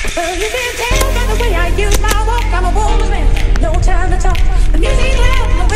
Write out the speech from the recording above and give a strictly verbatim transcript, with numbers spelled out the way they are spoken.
Well, you can tell by the way I use my walk, I'm a woman's man. No time to talk. The music loud.